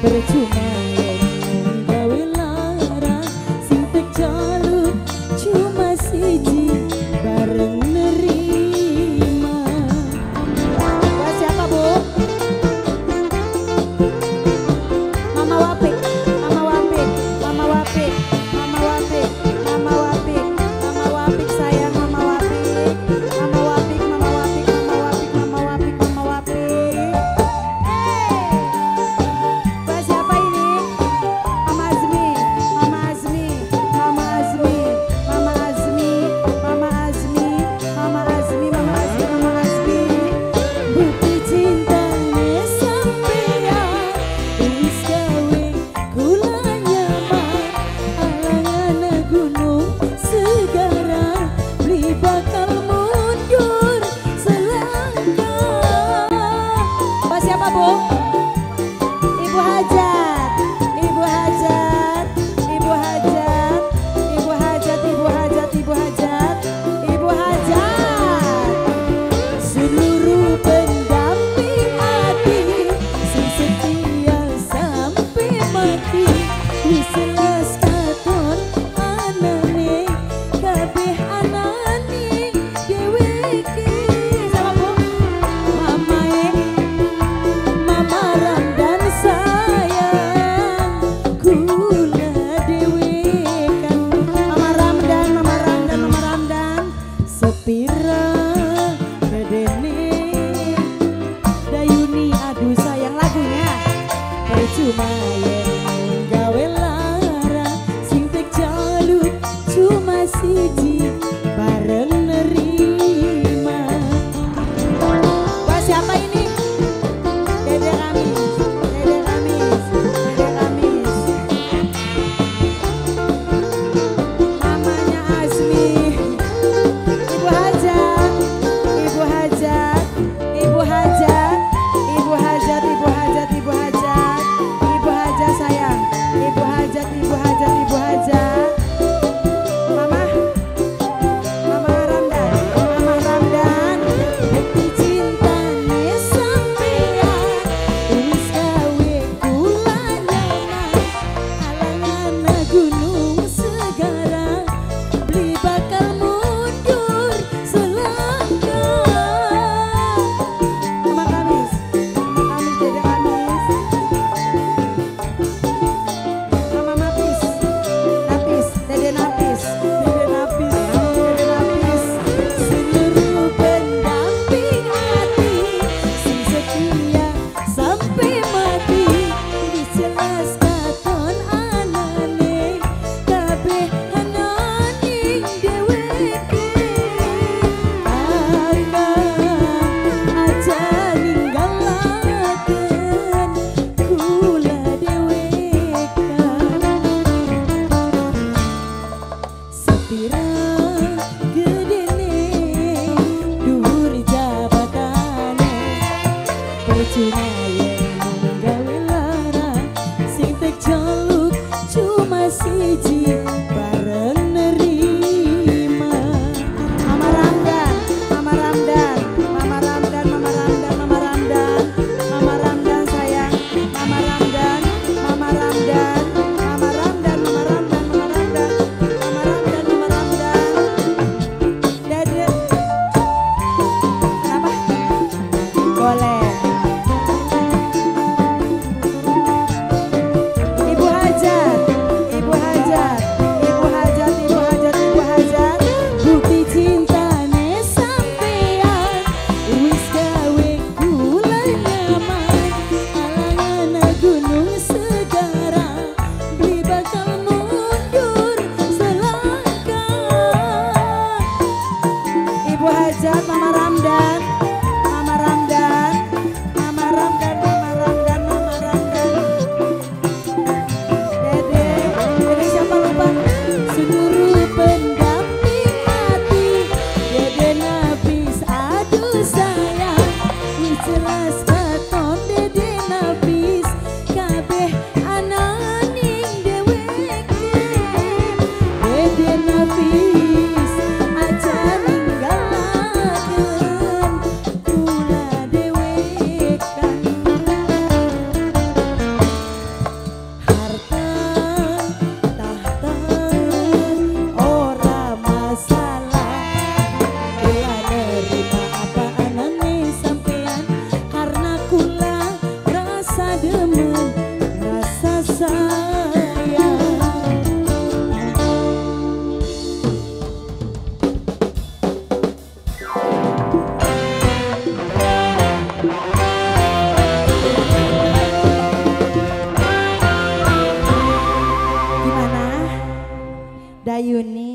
percuma yen gawe lara sing tek jaluk cuma siji bareng nerima. Buat siapa Bu? Mama Wapik, Mama Wapik, Mama Wapik, Mama Wapik, Mama Wapik, Mama Wapik sayang, Mama Wapik, Mama Wapik, Mama Wapik, Mama Wapik, Mama Wapik, Mama Wapik. Buat siapa ini? Mama Azmi, Mama Azmi, Mama Azmi, Mama Azmi, Mama Azmi, Mama Azmi, Mama Azmi, Mama Azmi. Bukti cintanya sampean wis gawe kula nyaman, alangan gunung segara beli bakal mundur selangkah. Pak siapa Bu? Ibu Hajat, Ibu Hajat, Ibu Hajat, Ibu Hajat, Ibu Hajat, Ibu Hajat, Ibu Hajat. Seluruh pendamping hati sing setia sampai mati, wiselas katon anane kabeh anane dheweke. Sama Bu? Mama Ramdan sayang kula dhewekan. Mama Ramdan, Mama Ramdan, Mama Ramdan sepira bedene Dayuni aduh sayang lagunya. Percuma yen gawe lara sing tek jaluk cuma siji bareng nerima. Buat siapa ini? Dede Kamis, Dede Kamis, Dede Kamis. Mamanya Azmi, Ibu Hajat, Ibu Hajat, Ibu Hajat, Ibu Hajat, Ibu Hajat, Ibu Hajat, Ibu Hajat sayang, Ibu Hajat, Ibu Hajat, Ibu Hajat. Mama, Mama Dayuni